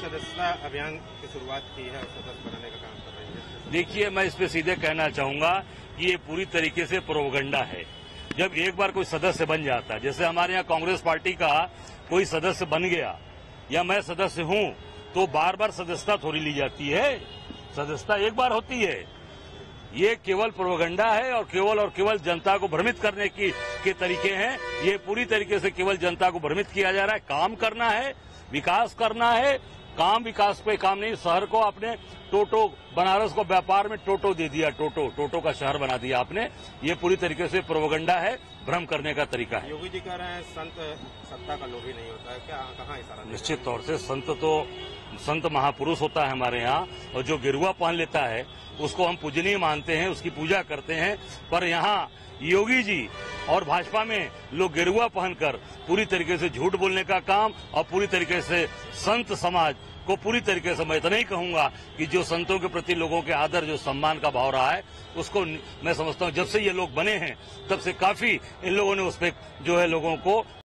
सदस्यता अभियान की शुरुआत की है और सदस्य बनाने का काम कर रही है। देखिए, मैं इस पे सीधे कहना चाहूंगा कि ये पूरी तरीके से प्रोपगंडा है। जब एक बार कोई सदस्य बन जाता है, जैसे हमारे यहाँ कांग्रेस पार्टी का कोई सदस्य बन गया या मैं सदस्य हूं, तो बार बार सदस्यता थोड़ी ली जाती है। सदस्यता एक बार होती है। ये केवल प्रोपगंडा है और केवल जनता को भ्रमित करने के तरीके हैं। ये पूरी तरीके से केवल जनता को भ्रमित किया जा रहा है। काम करना है, विकास करना है, विकास पे काम नहीं। शहर को आपने टोटो, बनारस को व्यापार में टोटो दे दिया, टोटो का शहर बना दिया आपने। ये पूरी तरीके से प्रोपगंडा है, भ्रम करने का तरीका है। योगी जी कह रहे हैं संत सत्ता का लोभी नहीं होता है, क्या कहाँ इशारा? निश्चित तौर से संत महापुरुष होता है हमारे यहाँ, और जो गिरुआ पहन लेता है उसको हम पूजनीय मानते हैं, उसकी पूजा करते हैं। पर यहाँ योगी जी और भाजपा में लोग गिरुआ पहनकर पूरी तरीके से झूठ बोलने का काम और पूरी तरीके से संत समाज को पूरी तरीके से, मैं इतना ही कहूंगा कि जो संतों के प्रति लोगों के आदर, जो सम्मान का भाव रहा है, उसको मैं समझता हूं जब से ये लोग बने हैं तब से काफी इन लोगों ने उस पर जो है लोगों को